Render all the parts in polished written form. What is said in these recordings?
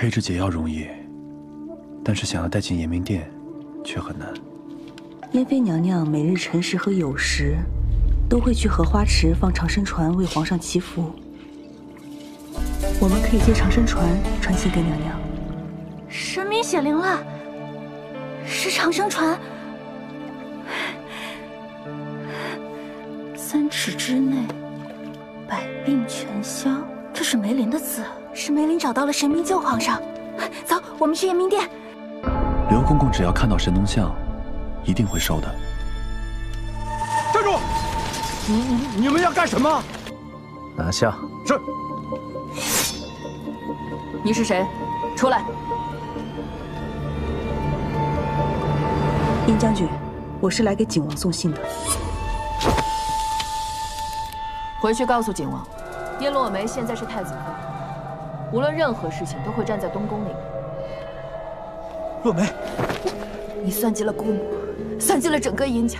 配制解药容易，但是想要带进延明殿，却很难。 燕妃娘娘每日辰时和酉时，都会去荷花池放长生船为皇上祈福。我们可以借长生船传信给娘娘。 神明显灵了，是长生船。3尺之内，百病全消。这是梅林的字，是梅林找到了神明救皇上。走，我们去延明殿。 刘公公只要看到神农像，一定会收的。 站住！你们要干什么？ 拿下。 是。 你是谁？出来！ 殷将军，我是来给景王送信的。 回去告诉景王，叶落梅现在是太子妃，无论任何事情都会站在东宫那边。 落梅， 你算计了姑母，算计了整个殷家。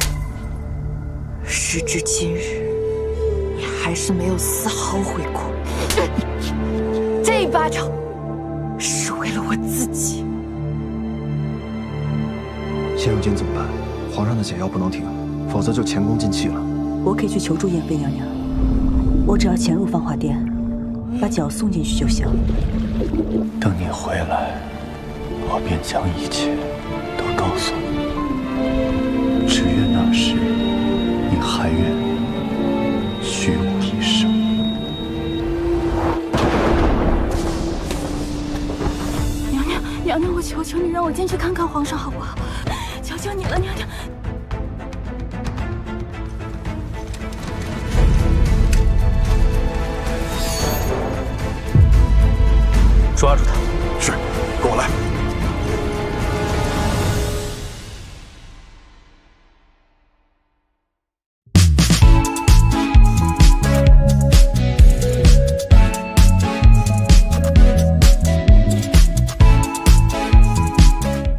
时至今日，你还是没有丝毫悔过。这一巴掌是为了我自己。 现如今怎么办？皇上的解药不能停，否则就前功尽弃了。 我可以去求助燕妃娘娘，我只要潜入芳华殿，把解药送进去就行。 等你回来，我便将一切都告诉你。只愿那时你还愿许我一生。 娘娘，我求求你让我进去看看皇上好不好？求求你了，娘娘。 抓住他！